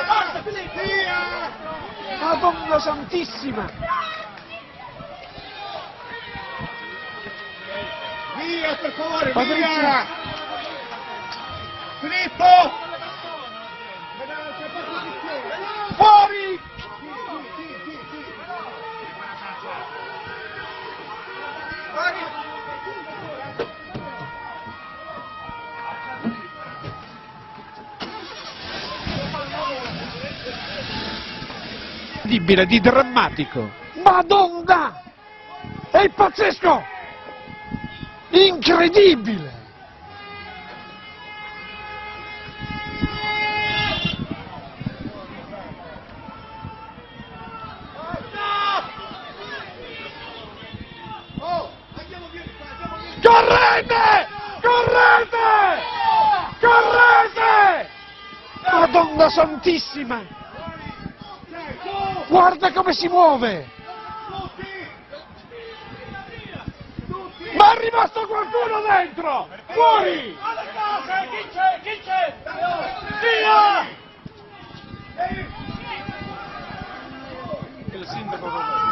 Madonna Santissima! Via, per favore, Patrizia! via! Filippo! Fuori! Di drammatico. Madonna! È pazzesco! Incredibile! Correte! Correte! Correte! Madonna Santissima! Guarda come si muove! Ma è rimasto qualcuno dentro! Fuori! Alle case! Chi c'è? Chi c'è? Via! Il sindaco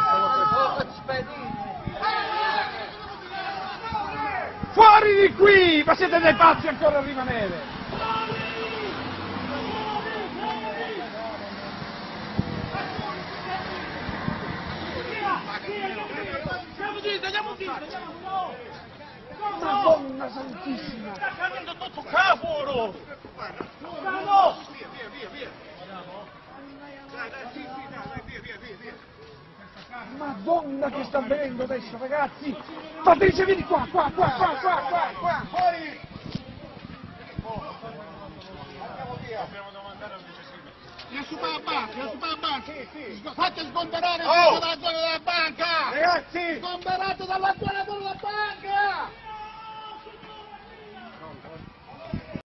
fuori di qui! Ma siete dei pazzi ancora a rimanere! Andiamo dito! Madonna Santissima! Sta cadendo tutto cavolo! Andiamo! Madonna che sta avvenendo adesso, ragazzi! Patrizia, vieni qua! Fuori! Vieni su per la banca! Fate sgomberare Oh! dalla zona della banca! Ragazzi! Sgomberate dalla zona